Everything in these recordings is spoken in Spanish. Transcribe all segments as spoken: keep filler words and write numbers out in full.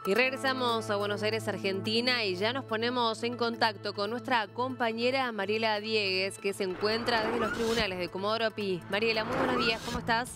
Y regresamos a Buenos Aires, Argentina, y ya nos ponemos en contacto con nuestra compañera Mariela Diegues, que se encuentra desde los tribunales de Comodoro Pi. Mariela, muy buenos días, ¿cómo estás?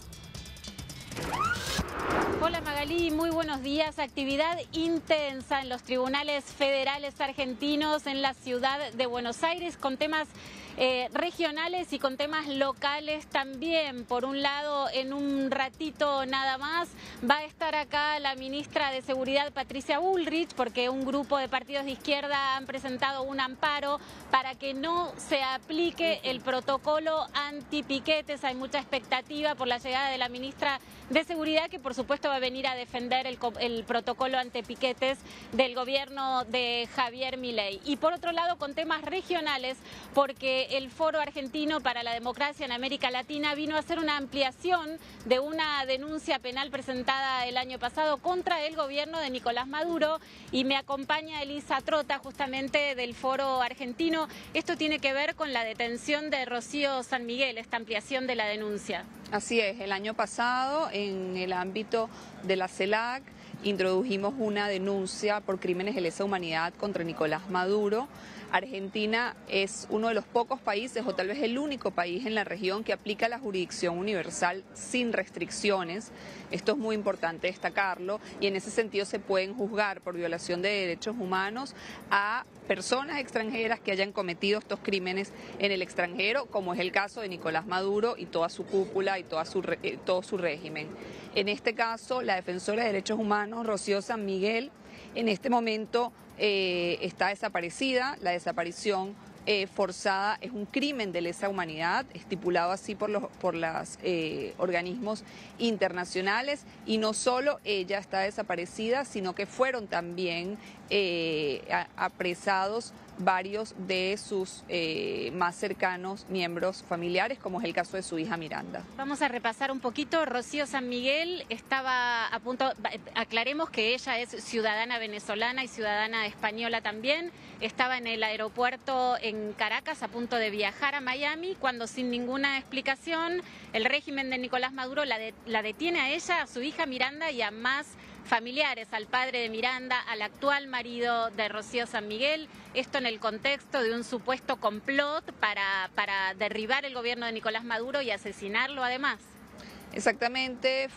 Hola Magalí, muy buenos días. Actividad intensa en los tribunales federales argentinos en la ciudad de Buenos Aires con temas eh, regionales y con temas locales también. Por un lado, en un ratito nada más va a estar acá la ministra de Seguridad, Patricia Bullrich, porque un grupo de partidos de izquierda han presentado un amparo para que no se aplique el protocolo antipiquetes. Hay mucha expectativa por la llegada de la ministra de Seguridad, que por supuesto va a venir a defender el, el protocolo antipiquetes del gobierno de Javier Milei. Y por otro lado, con temas regionales, porque el Foro Argentino para la Democracia en América Latina vino a hacer una ampliación de una denuncia penal presentada el año pasado contra el gobierno de Nicolás Maduro, y me acompaña Elisa Trota, justamente del Foro Argentino. Esto tiene que ver con la detención de Rocío San Miguel, esta ampliación de la denuncia. Así es, el año pasado en el ámbito de la CELAC introdujimos una denuncia por crímenes de lesa humanidad contra Nicolás Maduro. Argentina es uno de los pocos países, o tal vez el único país en la región, que aplica la jurisdicción universal sin restricciones. Esto es muy importante destacarlo, y en ese sentido se pueden juzgar por violación de derechos humanos a personas extranjeras que hayan cometido estos crímenes en el extranjero, como es el caso de Nicolás Maduro y toda su cúpula y toda su, eh, todo su régimen. En este caso, la defensora de derechos humanos, Rocío San Miguel, en este momento eh, está desaparecida. La desaparición eh, forzada es un crimen de lesa humanidad, estipulado así por los por los eh, organismos internacionales, y no solo ella está desaparecida, sino que fueron también eh, a, apresados varios de sus eh, más cercanos miembros familiares, como es el caso de su hija Miranda. Vamos a repasar un poquito. Rocío San Miguel estaba a punto, aclaremos que ella es ciudadana venezolana y ciudadana española también. Estaba en el aeropuerto en Caracas a punto de viajar a Miami, cuando sin ninguna explicación el régimen de Nicolás Maduro la, de, la detiene a ella, a su hija Miranda y a más familiares, al padre de Miranda, al actual marido de Rocío San Miguel. Esto en el contexto de un supuesto complot para, para derribar el gobierno de Nicolás Maduro y asesinarlo además. Exactamente,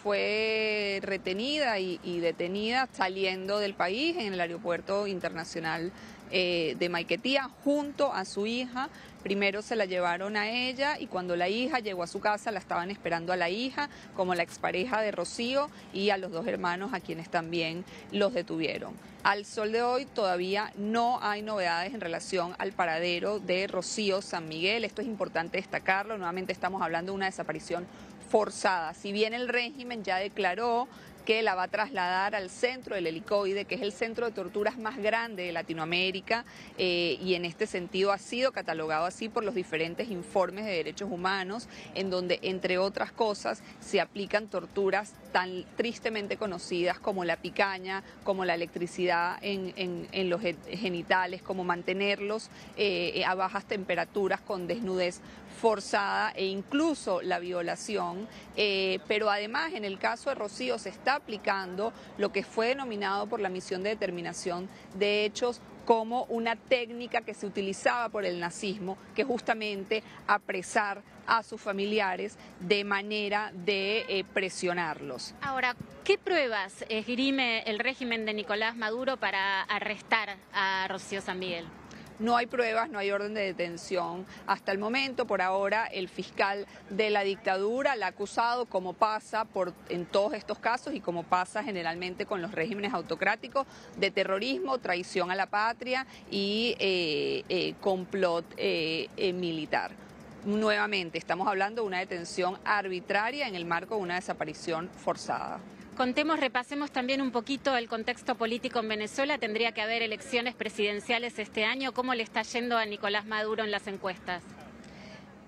fue retenida y, y detenida saliendo del país en el aeropuerto internacional eh, de Maiquetía junto a su hija. Primero se la llevaron a ella, y cuando la hija llegó a su casa la estaban esperando a la hija como la expareja de Rocío y a los dos hermanos, a quienes también los detuvieron. Al sol de hoy todavía no hay novedades en relación al paradero de Rocío San Miguel. Esto es importante destacarlo. Nuevamente estamos hablando de una desaparición forzada. Si bien el régimen ya declaró que la va a trasladar al centro del Helicoide, que es el centro de torturas más grande de Latinoamérica, eh, y en este sentido ha sido catalogado así por los diferentes informes de derechos humanos, en donde, entre otras cosas, se aplican torturas tan tristemente conocidas como la picaña, como la electricidad en, en, en los genitales, como mantenerlos eh, a bajas temperaturas con desnudez forzada, e incluso la violación, eh, pero además en el caso de Rocío se está aplicando lo que fue denominado por la Misión de Determinación de Hechos como una técnica que se utilizaba por el nazismo, que justamente apresar a sus familiares de manera de eh, presionarlos. Ahora, ¿qué pruebas esgrime el régimen de Nicolás Maduro para arrestar a Rocío San Miguel? No hay pruebas, no hay orden de detención. Hasta el momento, por ahora, el fiscal de la dictadura la ha acusado, como pasa por, en todos estos casos y como pasa generalmente con los regímenes autocráticos, de terrorismo, traición a la patria y eh, eh, complot eh, eh, militar. Nuevamente, estamos hablando de una detención arbitraria en el marco de una desaparición forzada. Contemos, repasemos también un poquito el contexto político en Venezuela. Tendría que haber elecciones presidenciales este año. ¿Cómo le está yendo a Nicolás Maduro en las encuestas?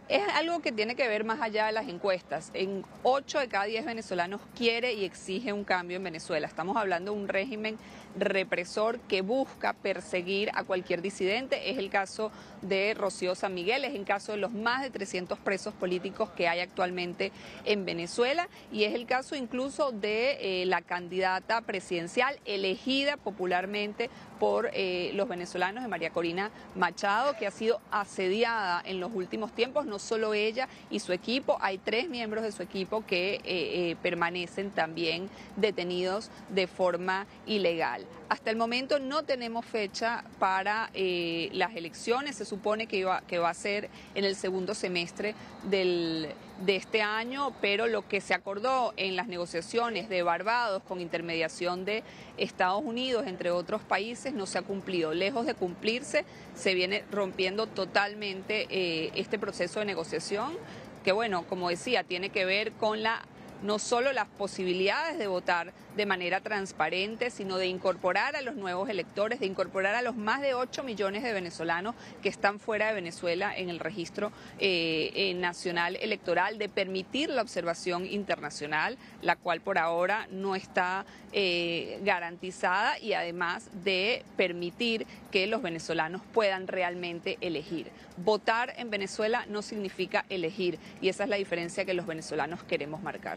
Es algo que tiene que ver más allá de las encuestas. En ocho de cada diez venezolanos quiere y exige un cambio en Venezuela. Estamos hablando de un régimen represor que busca perseguir a cualquier disidente. Es el caso de Rocío San Miguel, es el caso de los más de trescientos presos políticos que hay actualmente en Venezuela y es el caso incluso de eh, la candidata presidencial elegida popularmente por eh, los venezolanos, de María Corina Machado, que ha sido asediada en los últimos tiempos, no solo ella y su equipo, hay tres miembros de su equipo que eh, eh, permanecen también detenidos de forma ilegal. Hasta el momento no tenemos fecha para eh, las elecciones, se supone que, iba, que va a ser en el segundo semestre del, de este año, pero lo que se acordó en las negociaciones de Barbados con intermediación de Estados Unidos, entre otros países, no se ha cumplido. Lejos de cumplirse, se viene rompiendo totalmente eh, este proceso de negociación, que bueno, como decía, tiene que ver con la no solo las posibilidades de votar de manera transparente, sino de incorporar a los nuevos electores, de incorporar a los más de ocho millones de venezolanos que están fuera de Venezuela en el registro eh, eh, nacional electoral, de permitir la observación internacional, la cual por ahora no está eh, garantizada, y además de permitir que los venezolanos puedan realmente elegir. Votar en Venezuela no significa elegir, y esa es la diferencia que los venezolanos queremos marcar.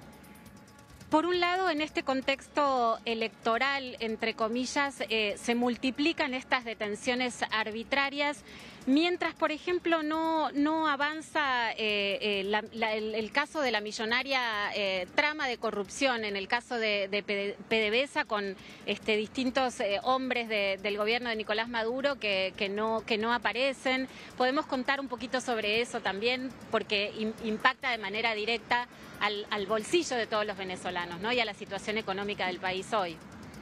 Por un lado, en este contexto electoral, entre comillas, eh, se multiplican estas detenciones arbitrarias, mientras, por ejemplo, no, no avanza eh, eh, la, la, el, el caso de la millonaria eh, trama de corrupción, en el caso de, de PDVSA, con este, distintos eh, hombres de, del gobierno de Nicolás Maduro que, que, no, que no aparecen. Podemos contar un poquito sobre eso también, porque in, impacta de manera directa Al, al bolsillo de todos los venezolanos, ¿no? Y a la situación económica del país hoy.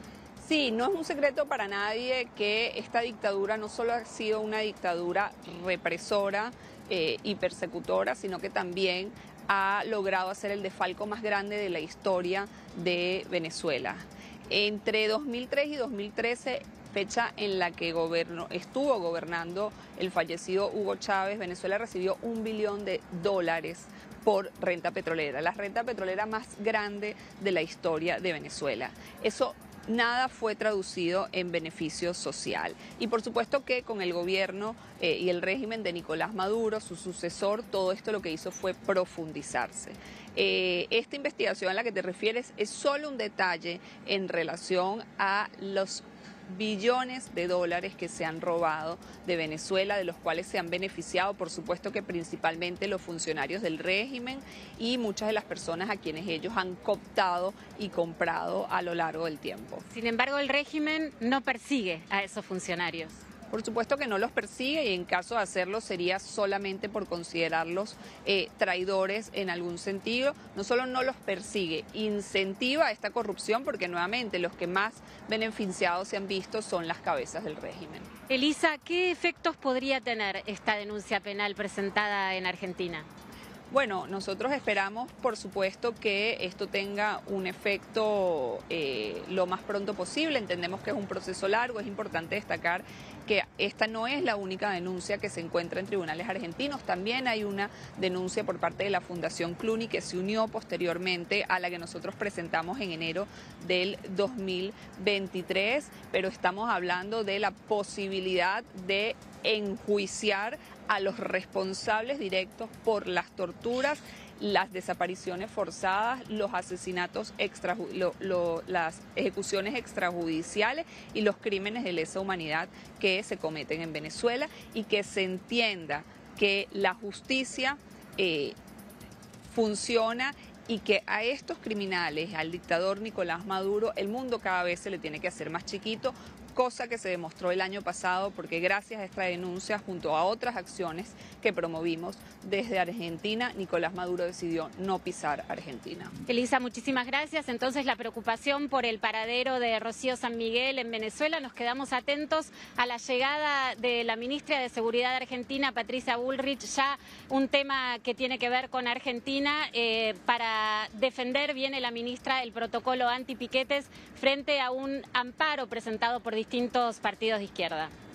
Sí, no es un secreto para nadie que esta dictadura no solo ha sido una dictadura represora eh, y persecutora, sino que también ha logrado hacer el desfalco más grande de la historia de Venezuela. Entre dos mil tres y dos mil trece, fecha en la que gobernó, estuvo gobernando el fallecido Hugo Chávez, Venezuela recibió un billón de dólares por renta petrolera, la renta petrolera más grande de la historia de Venezuela. Eso nada fue traducido en beneficio social. Y por supuesto que con el gobierno eh, y el régimen de Nicolás Maduro, su sucesor, todo esto lo que hizo fue profundizarse. Eh, esta investigación a la que te refieres es solo un detalle en relación a los billones de dólares que se han robado de Venezuela, de los cuales se han beneficiado, por supuesto que principalmente los funcionarios del régimen y muchas de las personas a quienes ellos han cooptado y comprado a lo largo del tiempo. Sin embargo, el régimen no persigue a esos funcionarios. Por supuesto que no los persigue, y en caso de hacerlo sería solamente por considerarlos eh, traidores en algún sentido. No solo no los persigue, incentiva esta corrupción, porque nuevamente los que más beneficiados se han visto son las cabezas del régimen. Elisa, ¿qué efectos podría tener esta denuncia penal presentada en Argentina? Bueno, nosotros esperamos, por supuesto, que esto tenga un efecto eh, lo más pronto posible. Entendemos que es un proceso largo. Es importante destacar que esta no es la única denuncia que se encuentra en tribunales argentinos. También hay una denuncia por parte de la Fundación Cluny, que se unió posteriormente a la que nosotros presentamos en enero del dos mil veintitrés, pero estamos hablando de la posibilidad de enjuiciar a los responsables directos por las torturas, las desapariciones forzadas, los asesinatos, extra, lo, lo, las ejecuciones extrajudiciales y los crímenes de lesa humanidad que se cometen en Venezuela, y que se entienda que la justicia eh, funciona, y que a estos criminales, al dictador Nicolás Maduro, el mundo cada vez se le tiene que hacer más chiquito, cosa que se demostró el año pasado, porque gracias a esta denuncia, junto a otras acciones que promovimos desde Argentina, Nicolás Maduro decidió no pisar Argentina. Elisa, muchísimas gracias. Entonces, la preocupación por el paradero de Rocío San Miguel en Venezuela, nos quedamos atentos a la llegada de la ministra de Seguridad argentina, Patricia Bullrich, ya un tema que tiene que ver con Argentina. Eh, para defender, viene la ministra, el protocolo antipiquetes frente a un amparo presentado por distintos partidos de izquierda.